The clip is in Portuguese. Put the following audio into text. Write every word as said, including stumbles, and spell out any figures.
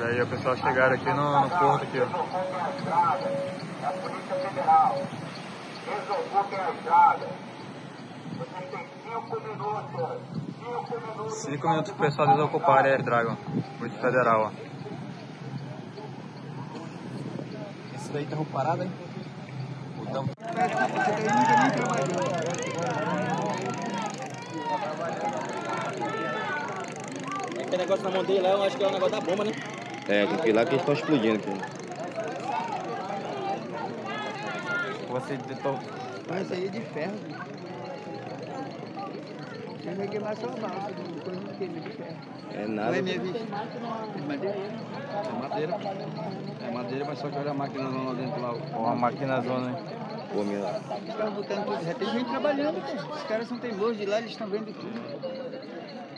aí o pessoal chegaram aqui no, no porto aqui, ó. A Polícia Federal desocupem a estrada. Vocês têm cinco minutos. Cinco minutos. Cinco minutos pro pessoal desocupar a Air Dragon. Polícia Federal, ó. Esse daí tá parado, hein? Então. Aquele negócio na mão dele lá, eu acho que é o negócio da bomba, né? É, aquele lá que eles estão explodindo aqui. Você tentou. Mas isso aí é de ferro. Você vai queimar sua balsa, coisa não queima de ferro. É nada. Não é minha vista. É madeira. É madeira. É madeira, mas só que olha a máquina lá dentro lá. Uma máquina zona, hein? Pô, minha... Os caras botando tudo. Já tem gente trabalhando, pô. Os caras são teimosos de lá, eles estão vendo tudo.